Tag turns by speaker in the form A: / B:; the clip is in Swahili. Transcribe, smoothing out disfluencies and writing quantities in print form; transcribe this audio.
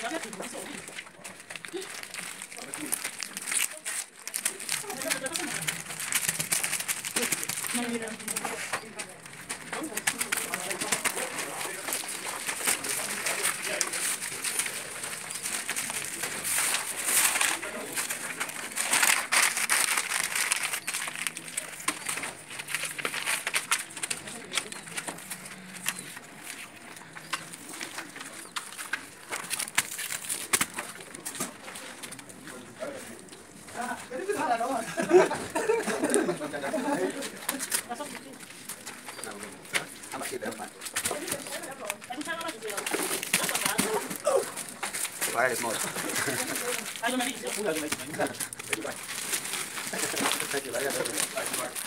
A: Fire is more.
B: Ay, no me dices, yo pude haber hecho.
A: Thank you.